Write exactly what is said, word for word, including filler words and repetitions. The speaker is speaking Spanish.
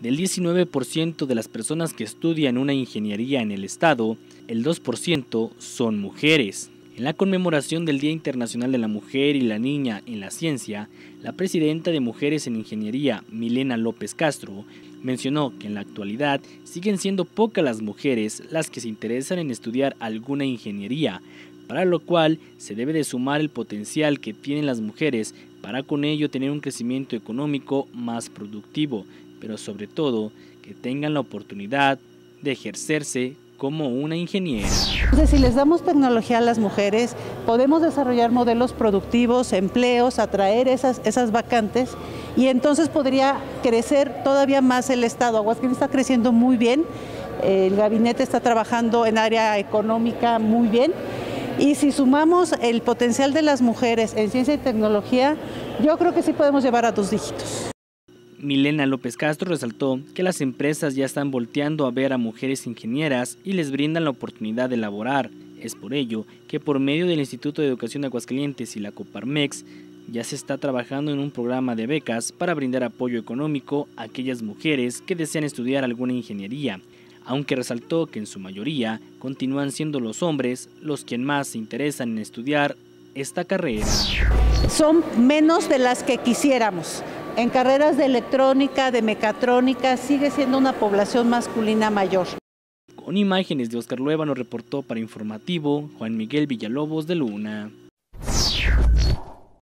Del diecinueve por ciento de las personas que estudian una ingeniería en el estado, el dos por ciento son mujeres. En la conmemoración del Día Internacional de la Mujer y la Niña en la Ciencia, la presidenta de Mujeres en Ingeniería, Milena López Castro, mencionó que en la actualidad siguen siendo pocas las mujeres las que se interesan en estudiar alguna ingeniería, para lo cual se debe de sumar el potencial que tienen las mujeres para con ello tener un crecimiento económico más productivo, pero sobre todo que tengan la oportunidad de ejercerse como una ingeniera. Entonces, si les damos tecnología a las mujeres, podemos desarrollar modelos productivos, empleos, atraer esas, esas vacantes, y entonces podría crecer todavía más el estado. Aguascalientes está creciendo muy bien, el gabinete está trabajando en área económica muy bien, y si sumamos el potencial de las mujeres en ciencia y tecnología, yo creo que sí podemos llevar a dos dígitos. Milena López Castro resaltó que las empresas ya están volteando a ver a mujeres ingenieras y les brindan la oportunidad de laborar. Es por ello que por medio del Instituto de Educación de Aguascalientes y la Coparmex ya se está trabajando en un programa de becas para brindar apoyo económico a aquellas mujeres que desean estudiar alguna ingeniería, aunque resaltó que en su mayoría continúan siendo los hombres los que más se interesan en estudiar esta carrera. Son menos de las que quisiéramos. En carreras de electrónica, de mecatrónica, sigue siendo una población masculina mayor. Con imágenes de Oscar Lueva nos reportó para Informativo Juan Miguel Villalobos de Luna.